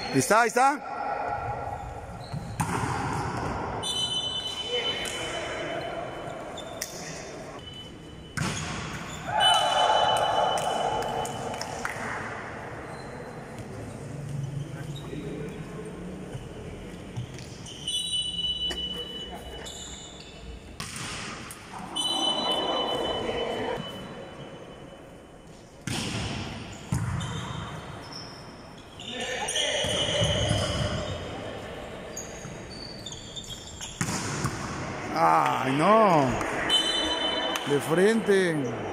Ahí está, ahí está. Ay, no. De frente.